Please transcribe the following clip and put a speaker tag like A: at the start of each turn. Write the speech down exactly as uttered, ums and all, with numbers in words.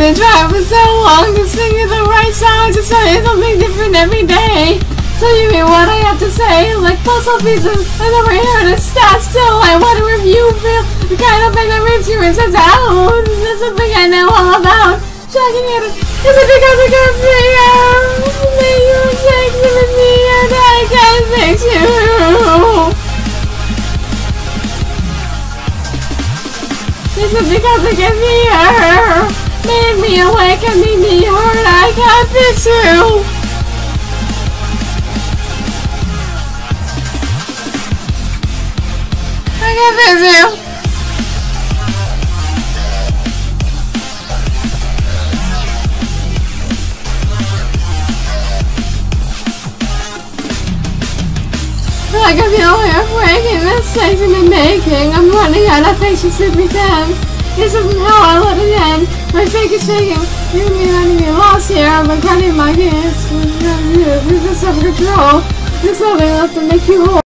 A: been trying for so long to sing you the right song, to tell you something different every day. So you mean what I have to say, like puzzle pieces, I never heard it start still. I wonder if you feel the kind of thing that rips you inside out. That's something I know all about. Shocking it, is it because I got me out? Make you sexy with me and I can fix you. Is it because I get me hurt? Made me awake and made me hurt, I can't fix you. I can't fix you. I can feel her breaking, mistakes I've been making. I'm running out of patience to pretend. This isn't how I let it end. My fake is shaking. You're me letting me lost here. I'm regretting my hands. This is self-control. There's nothing left to make you whole.